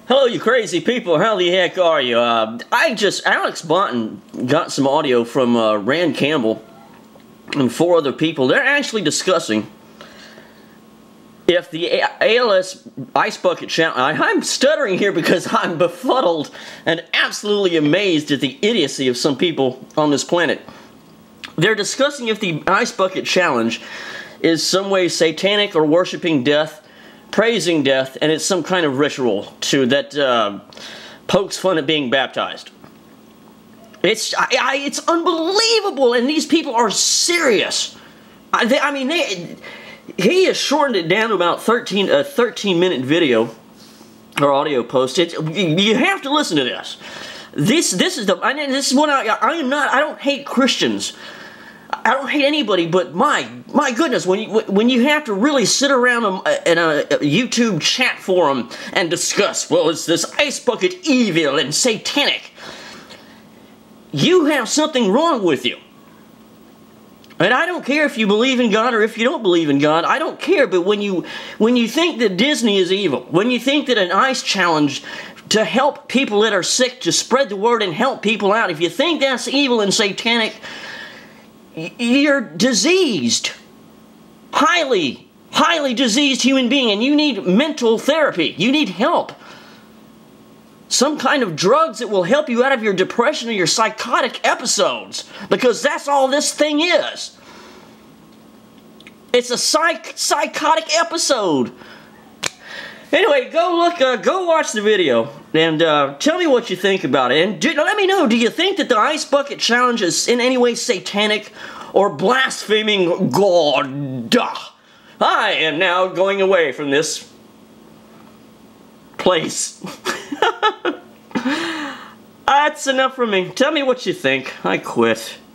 Hello, you crazy people. How the heck are you? Alex Bonton got some audio from Rand Campbell and 4 other people. They're actually discussing if the ALS Ice Bucket Challenge... I'm stuttering here because I'm befuddled and absolutely amazed at the idiocy of some people on this planet. They're discussing if the Ice Bucket Challenge is some way satanic or worshiping death, praising death, and it's some kind of ritual that pokes fun at being baptized. It's unbelievable, and these people are serious. He has shortened it down to about a 13-minute video or audio post. You have to listen to this. This is what I don't hate Christians. I don't hate anybody, but my goodness, when you have to really sit around in a YouTube chat forum and discuss, well, is this ice bucket evil and satanic? You have something wrong with you. And I don't care if you believe in God or if you don't believe in God. I don't care. But when you think that Disney is evil, when you think that an ice challenge to help people that are sick, to spread the word and help people out, if you think that's evil and satanic, you're diseased. Highly diseased human being, and you need mental therapy. You need help. Some kind of drugs that will help you out of your depression or your psychotic episodes, because that's all this thing is. It's a psychotic episode. Anyway, go watch the video and tell me what you think about it. And let me know, do you think that the Ice Bucket Challenge is in any way satanic or blaspheming God? I am now going away from this place. That's enough for me. Tell me what you think. I quit.